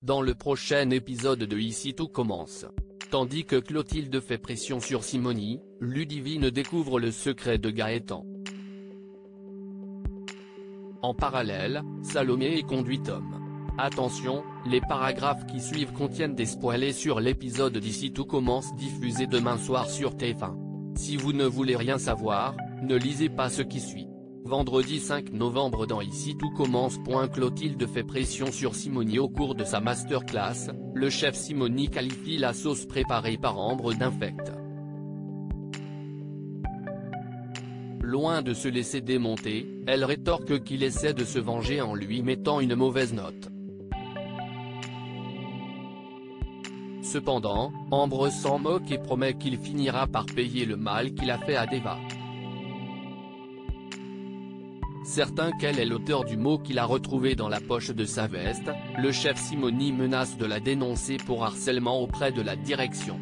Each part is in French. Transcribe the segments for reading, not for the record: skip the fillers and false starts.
dans le prochain épisode de Ici tout commence. Tandis que Clotilde fait pression sur Simony, Ludivine découvre le secret de Gaëtan. En parallèle, Salomé est conduit Tom. Attention, les paragraphes qui suivent contiennent des spoilers sur l'épisode d'Ici tout commence diffusé demain soir sur TF1. Si vous ne voulez rien savoir, ne lisez pas ce qui suit. Vendredi 5 novembre dans Ici tout commence. Clotilde fait pression sur Simony au cours de sa masterclass, le chef Simony qualifie la sauce préparée par Ambre d'infecte. Loin de se laisser démonter, elle rétorque qu'il essaie de se venger en lui mettant une mauvaise note. Cependant, Ambre s'en moque et promet qu'il finira par payer le mal qu'il a fait à Deva. Certain qu'elle est l'auteur du mot qu'il a retrouvé dans la poche de sa veste, le chef Simony menace de la dénoncer pour harcèlement auprès de la direction.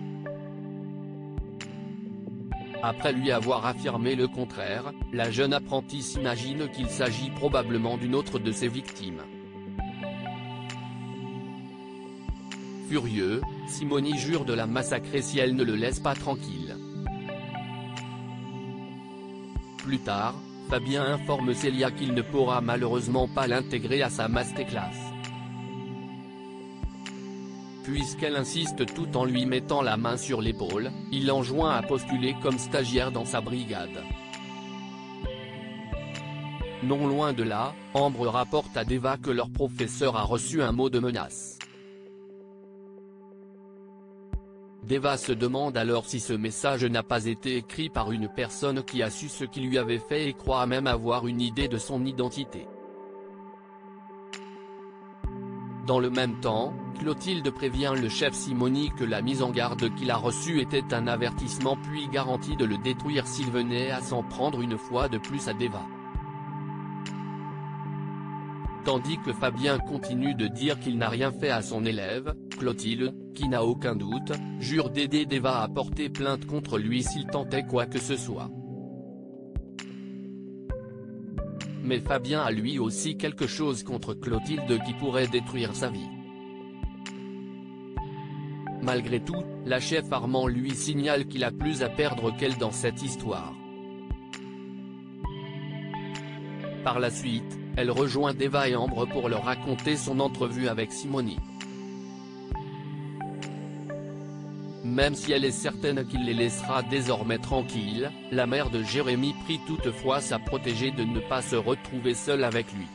Après lui avoir affirmé le contraire, la jeune apprentie s'imagine qu'il s'agit probablement d'une autre de ses victimes. Furieux, Simony jure de la massacrer si elle ne le laisse pas tranquille. Plus tard, Fabien informe Célia qu'il ne pourra malheureusement pas l'intégrer à sa masterclass. Puisqu'elle insiste tout en lui mettant la main sur l'épaule, il l'enjoint à postuler comme stagiaire dans sa brigade. Non loin de là, Ambre rapporte à Deva que leur professeur a reçu un mot de menace. Deva se demande alors si ce message n'a pas été écrit par une personne qui a su ce qui lui avait fait et croit même avoir une idée de son identité. Dans le même temps, Clotilde prévient le chef Simony que la mise en garde qu'il a reçue était un avertissement puis garantit de le détruire s'il venait à s'en prendre une fois de plus à Deva. Tandis que Fabien continue de dire qu'il n'a rien fait à son élève, Clotilde, qui n'a aucun doute, jure d'aider Deva à porter plainte contre lui s'il tentait quoi que ce soit. Mais Fabien a lui aussi quelque chose contre Clotilde qui pourrait détruire sa vie. Malgré tout, la chef Armand lui signale qu'il a plus à perdre qu'elle dans cette histoire. Par la suite, elle rejoint Deva et Ambre pour leur raconter son entrevue avec Simony. Même si elle est certaine qu'il les laissera désormais tranquilles, la mère de Jérémy prie toutefois sa protégée de ne pas se retrouver seule avec lui.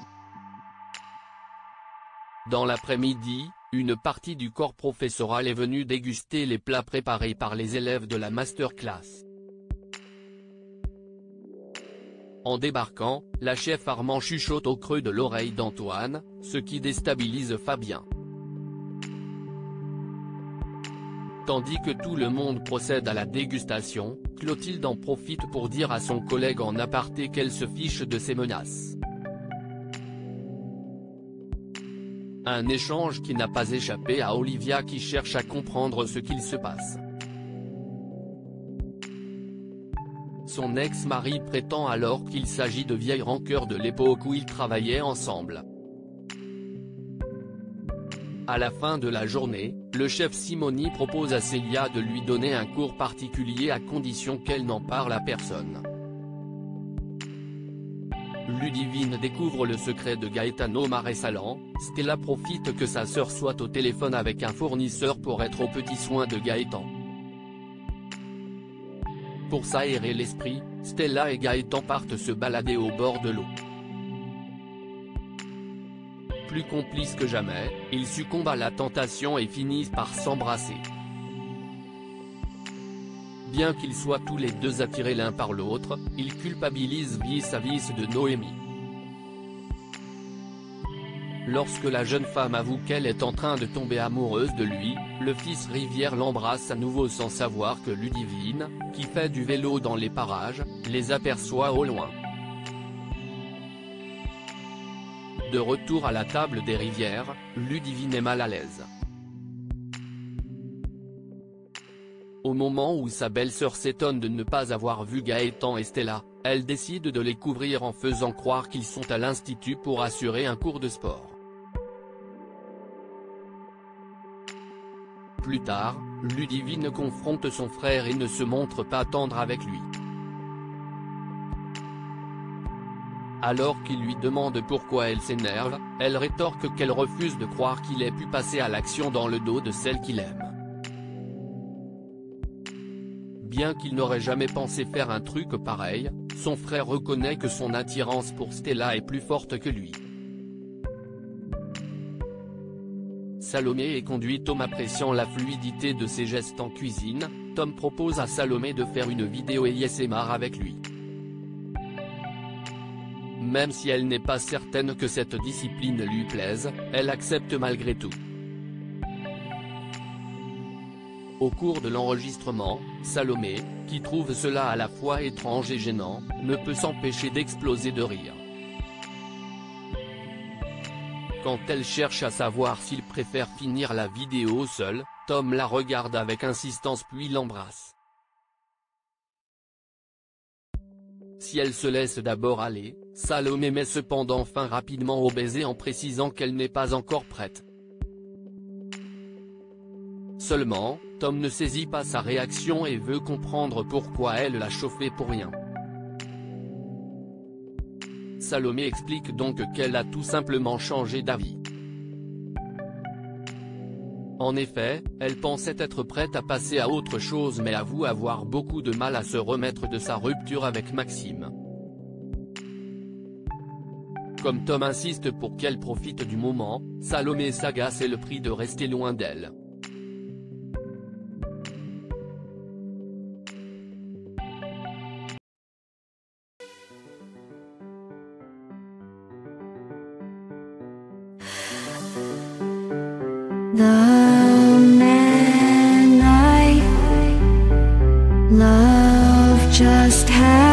Dans l'après-midi, une partie du corps professoral est venue déguster les plats préparés par les élèves de la masterclass. En débarquant, la chef Armand chuchote au creux de l'oreille d'Antoine, ce qui déstabilise Fabien. Tandis que tout le monde procède à la dégustation, Clotilde en profite pour dire à son collègue en aparté qu'elle se fiche de ses menaces. Un échange qui n'a pas échappé à Olivia qui cherche à comprendre ce qu'il se passe. Son ex-mari prétend alors qu'il s'agit de vieilles rancœurs de l'époque où ils travaillaient ensemble. À la fin de la journée, le chef Simony propose à Célia de lui donner un cours particulier à condition qu'elle n'en parle à personne. Ludivine découvre le secret de Gaetano Marésalan, Stella profite que sa sœur soit au téléphone avec un fournisseur pour être aux petits soins de Gaëtan. Pour s'aérer l'esprit, Stella et Gaëtan partent se balader au bord de l'eau. Plus complices que jamais, ils succombent à la tentation et finissent par s'embrasser. Bien qu'ils soient tous les deux attirés l'un par l'autre, ils culpabilisent vis-à-vis de Noémie. Lorsque la jeune femme avoue qu'elle est en train de tomber amoureuse de lui, le fils Rivière l'embrasse à nouveau sans savoir que Ludivine, qui fait du vélo dans les parages, les aperçoit au loin. De retour à la table des Rivières, Ludivine est mal à l'aise. Au moment où sa belle-sœur s'étonne de ne pas avoir vu Gaëtan et Stella, elle décide de les couvrir en faisant croire qu'ils sont à l'institut pour assurer un cours de sport. plus tard, Ludivine confronte son frère et ne se montre pas tendre avec lui. Alors qu'il lui demande pourquoi elle s'énerve, elle rétorque qu'elle refuse de croire qu'il ait pu passer à l'action dans le dos de celle qu'il aime. Bien qu'il n'aurait jamais pensé faire un truc pareil, son frère reconnaît que son attirance pour Stella est plus forte que lui. Salomé et conduit Tom. Appréciant la fluidité de ses gestes en cuisine, Tom propose à Salomé de faire une vidéo ASMR avec lui. Même si elle n'est pas certaine que cette discipline lui plaise, elle accepte malgré tout. Au cours de l'enregistrement, Salomé, qui trouve cela à la fois étrange et gênant, ne peut s'empêcher d'exploser de rire. Quand elle cherche à savoir s'il préfère finir la vidéo seul, Tom la regarde avec insistance puis l'embrasse. Si elle se laisse d'abord aller, Salomé met cependant fin rapidement au baiser en précisant qu'elle n'est pas encore prête. Seulement, Tom ne saisit pas sa réaction et veut comprendre pourquoi elle l'a chauffé pour rien. Salomé explique donc qu'elle a tout simplement changé d'avis. En effet, elle pensait être prête à passer à autre chose mais avoue avoir beaucoup de mal à se remettre de sa rupture avec Maxime. Comme Tom insiste pour qu'elle profite du moment, Salomé s'agace et le prie de rester loin d'elle. The man I love just had